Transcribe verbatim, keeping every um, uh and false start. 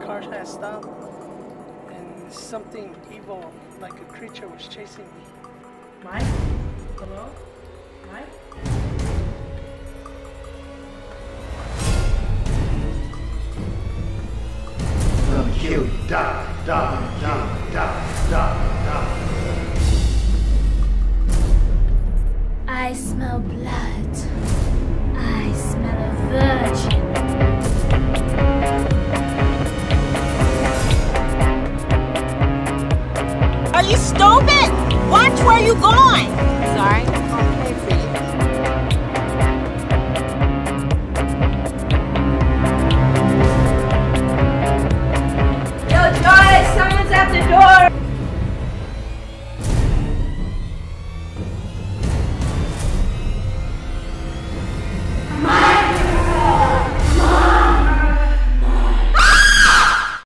car had stopped, and something evil, like a creature, was chasing me. Mike? Hello? Mike? Gonna kill you. Die, die, die, die, die, die. I smell blood. I smell a virgin. Are you stupid? Watch where you going!